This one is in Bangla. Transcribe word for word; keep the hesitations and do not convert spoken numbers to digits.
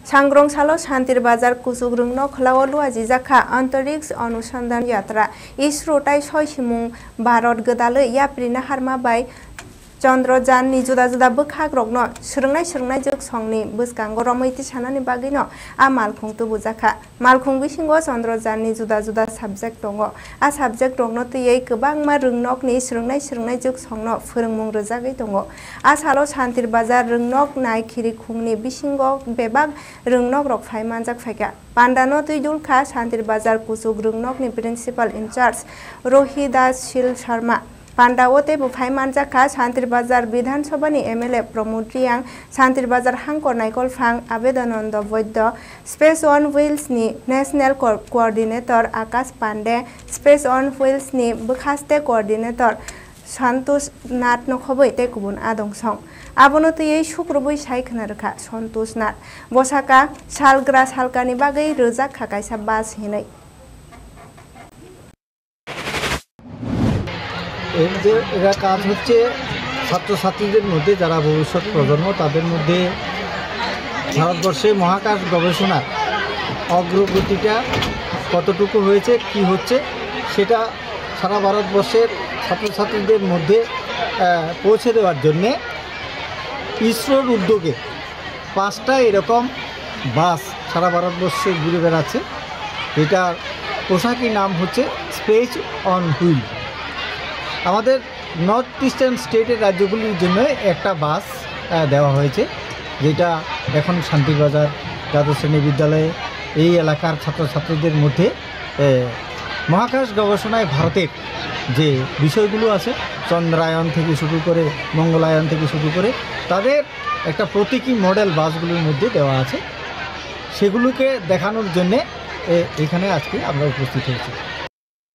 सांग्रंसालो शांतिर बाजार कुसुग्रुंगनो खलावलु आजिजाखा अंतरिक्ष अनुसंधान यात्रा इसरो ताई सयसिमुं भारत गोदालो याप्रिना हारमा बाय चंद्रयान नि जुदा जुदा बोखाग्रगनो सोलोंनाय सोलोंनाय जोग संनि बोसकांगो रमैति सानानि बागैनो आ मालखुं तुबुजाखा मालखुं बिसिंगो चंद्रयान नि जुदा जुदा सब्जेक्ट दङ आ सब्जेक्ट दंनो तयै गोबांमा रोंनकनि सोलोंनाय सोलोंनाय जोग संनो फोरोंमुं रोजागै दङ आ सालो शांतिर बाजार रोंनक नायखिरि खुंनि बिसिंगो बेबाग रोंनक रक फायमानजाक फायगा पान्डानो तुइदुलखा शांतिर बाजार कुसुग रोंनकनि प्रिन्सिपाल इनचार्ज रोहिदास शील शर्मा पांडावते बुफाई मानजाखा शांतिर बाजार विधानसभानि एमएलए प्रमोद रियांग शांतिर बाजार हांकर नायकल फां आवेदनंद वैद्य स्पेस ऑन व्हील्स नि national coordinator Akash Pandey space on wheels नि बखास्ते कोऑर्डिनेटर संतोष नाथ नखबै ते गुबुन आदंसं आबनो तयै शुक्रबै सायखना रखा संतोष नाथ बसाका सालग्रा सालकानि बागै रोजा खाकायसा बास हिनै এর যে এরা কাজ হচ্ছে ছাত্রছাত্রীদের মধ্যে যারা ভবিষ্যৎ প্রজন্ম তাদের মধ্যে ভারতবর্ষে মহাকাশ গবেষণার অগ্রগতিটা কতটুকু হয়েছে কি হচ্ছে সেটা সারা ভারতবর্ষের ছাত্রছাত্রীদের মধ্যে পৌঁছে দেওয়ার জন্যে ইসরোর উদ্যোগে পাঁচটা এরকম বাস সারা ভারতবর্ষে ঘুরে বেড়াচ্ছে এটার পোশাকি নাম হচ্ছে স্পেস অন হুইল। আমাদের নর্থ ইস্টার্ন স্টেটের রাজ্যগুলির জন্য একটা বাস দেওয়া হয়েছে যেটা এখন শান্তির বাজার দ্বাদশ শ্রেণী বিদ্যালয়ে এই এলাকার ছাত্রছাত্রীদের মধ্যে মহাকাশ গবেষণায় ভারতের যে বিষয়গুলো আছে চন্দ্রায়ন থেকে শুরু করে মঙ্গলায়ন থেকে শুরু করে তাদের একটা প্রতীকী মডেল বাসগুলোর মধ্যে দেওয়া আছে সেগুলোকে দেখানোর জন্যে এখানে আজকে আমরা উপস্থিত হয়েছি।